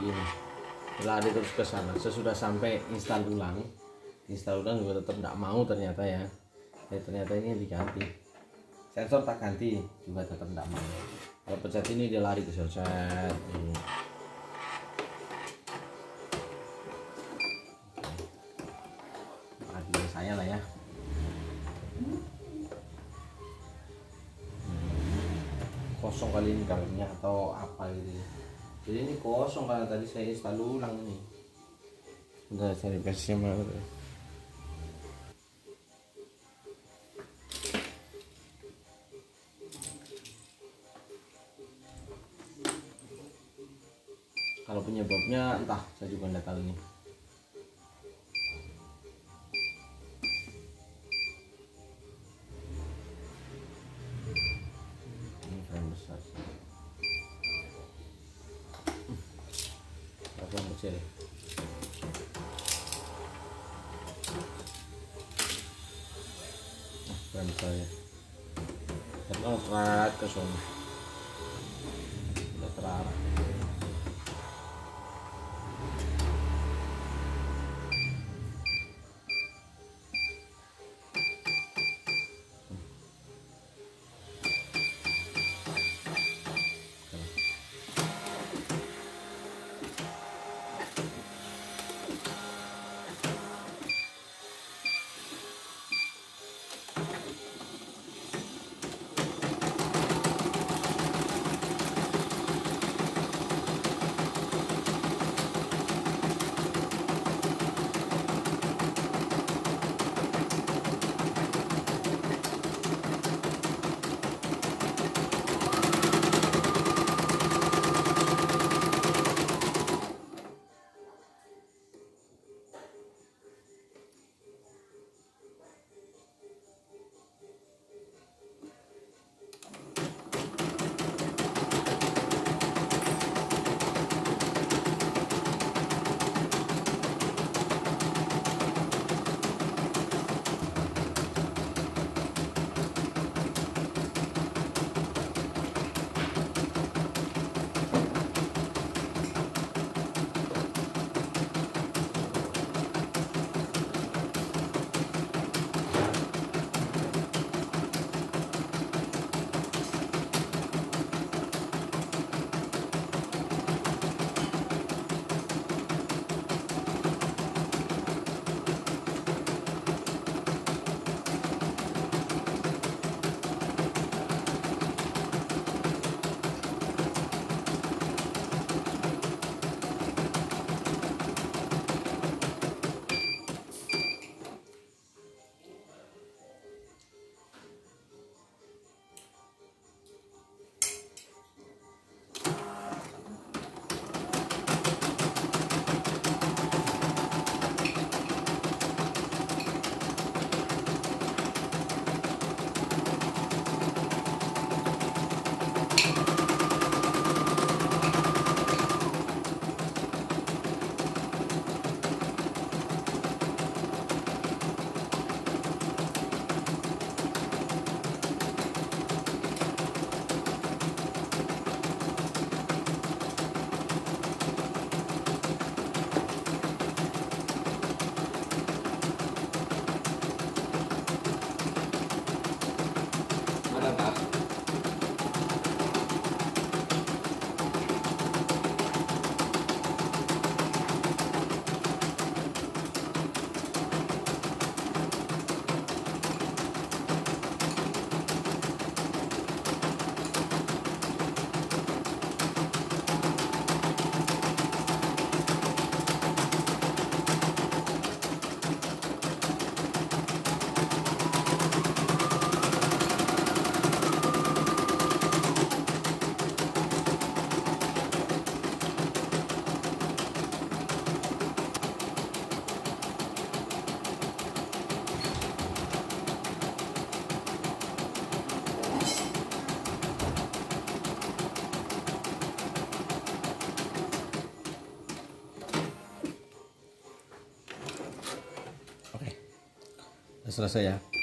begini, lari terus ke sana. Sesudah sampai install ulang juga tetap tidak mau ternyata ya. Ternyata ini diganti, sensor tak ganti juga tetap tidak mau. Kalau pencet ini dia lari ke sensor ini. Aduh, saya lah ya. Kosong kali ini dalamnya atau apa gitu. Jadi ini kosong karena tadi saya install ulang ini. Udah cari versinya mana? Kalau penyebabnya entah, saya juga tidak tahu nih. Ini frame besar. Frame kecil. Frame besar ya. Karena berat ke sana. Tidak terarah. selesai ya.